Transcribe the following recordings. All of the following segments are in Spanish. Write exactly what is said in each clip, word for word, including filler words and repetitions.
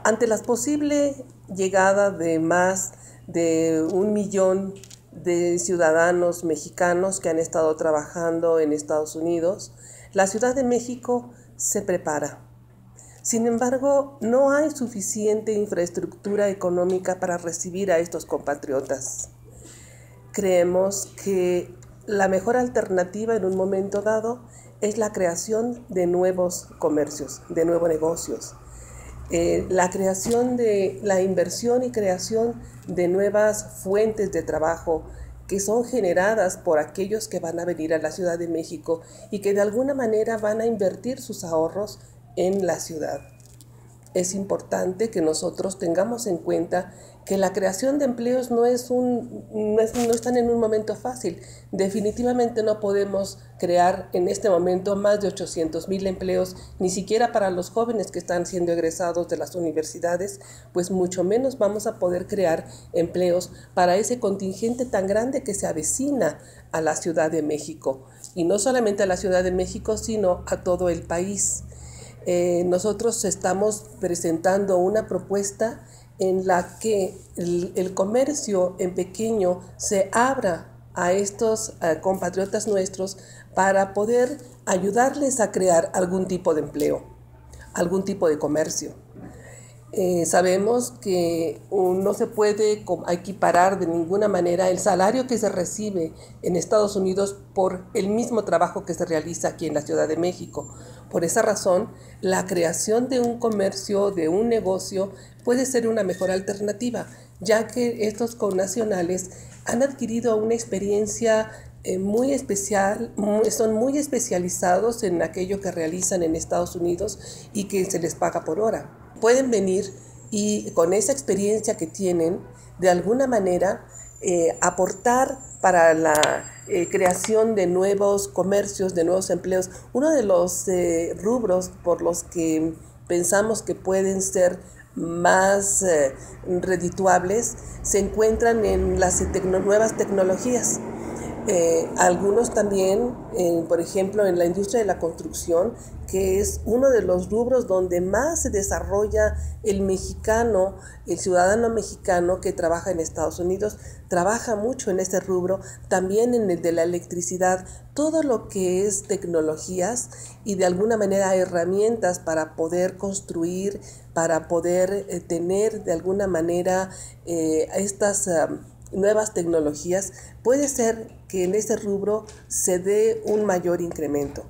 Ante la posible llegada de más de un millón de ciudadanos mexicanos que han estado trabajando en Estados Unidos, la Ciudad de México se prepara. Sin embargo, no hay suficiente infraestructura económica para recibir a estos compatriotas. Creemos que la mejor alternativa en un momento dado es la creación de nuevos comercios, de nuevos negocios. Eh, la creación de la inversión y creación de nuevas fuentes de trabajo que son generadas por aquellos que van a venir a la Ciudad de México y que de alguna manera van a invertir sus ahorros en la ciudad. Es importante que nosotros tengamos en cuenta que la creación de empleos no es un, no, es, no están en un momento fácil. Definitivamente no podemos crear en este momento más de ochocientos mil empleos, ni siquiera para los jóvenes que están siendo egresados de las universidades, pues mucho menos vamos a poder crear empleos para ese contingente tan grande que se avecina a la Ciudad de México. Y no solamente a la Ciudad de México, sino a todo el país. Eh, nosotros estamos presentando una propuesta en la que el, el comercio en pequeño se abra a estos uh, compatriotas nuestros para poder ayudarles a crear algún tipo de empleo, algún tipo de comercio. Eh, sabemos que um, no se puede equiparar de ninguna manera el salario que se recibe en Estados Unidos por el mismo trabajo que se realiza aquí en la Ciudad de México. Por esa razón, la creación de un comercio, de un negocio, puede ser una mejor alternativa, ya que estos connacionales han adquirido una experiencia eh, muy especial, muy, son muy especializados en aquello que realizan en Estados Unidos y que se les paga por hora. Pueden venir y con esa experiencia que tienen, de alguna manera, eh, aportar para la eh, creación de nuevos comercios, de nuevos empleos. Uno de los eh, rubros por los que pensamos que pueden ser más eh, redituables se encuentran en las tecno- nuevas tecnologías. Eh, algunos también, eh, por ejemplo, en la industria de la construcción, que es uno de los rubros donde más se desarrolla el mexicano, el ciudadano mexicano que trabaja en Estados Unidos, trabaja mucho en este rubro, también en el de la electricidad, todo lo que es tecnologías y de alguna manera herramientas para poder construir, para poder eh, tener de alguna manera eh, estas uh, nuevas tecnologías, puede ser que en ese rubro se dé un mayor incremento.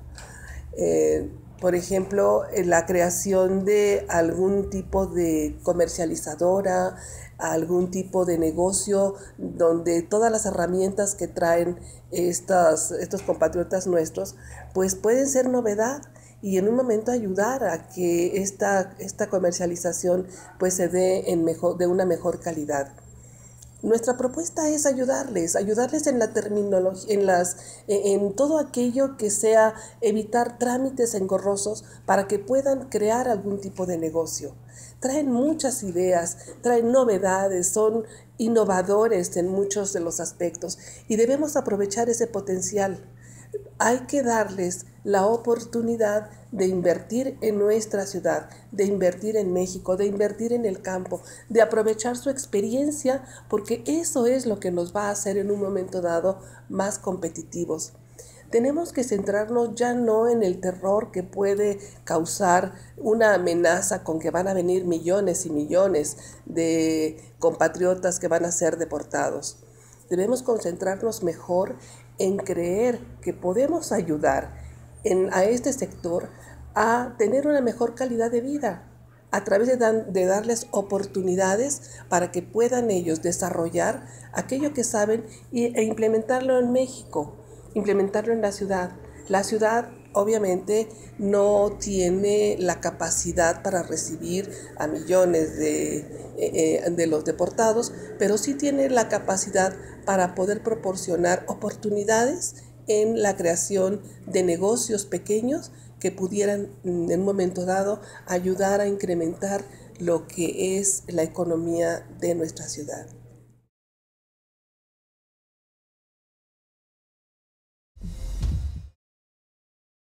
Eh, por ejemplo, la creación de algún tipo de comercializadora, algún tipo de negocio donde todas las herramientas que traen estas, estos compatriotas nuestros, pues pueden ser novedad y en un momento ayudar a que esta, esta comercialización pues se dé en mejor, de una mejor calidad. Nuestra propuesta es ayudarles, ayudarles en la terminología, en, las, en todo aquello que sea evitar trámites engorrosos para que puedan crear algún tipo de negocio. Traen muchas ideas, traen novedades, son innovadores en muchos de los aspectos y debemos aprovechar ese potencial. Hay que darles la oportunidad de invertir en nuestra ciudad, de invertir en México, de invertir en el campo, de aprovechar su experiencia, porque eso es lo que nos va a hacer en un momento dado más competitivos. Tenemos que centrarnos ya no en el terror que puede causar una amenaza con que van a venir millones y millones de compatriotas que van a ser deportados. Debemos concentrarnos mejor en creer que podemos ayudar en, a este sector a tener una mejor calidad de vida a través de, dan, de darles oportunidades para que puedan ellos desarrollar aquello que saben y, e implementarlo en México, implementarlo en la ciudad. La ciudad obviamente no tiene la capacidad para recibir a millones de, eh, de los deportados, pero sí tiene la capacidad para poder proporcionar oportunidades en la creación de negocios pequeños que pudieran en un momento dado ayudar a incrementar lo que es la economía de nuestra ciudad.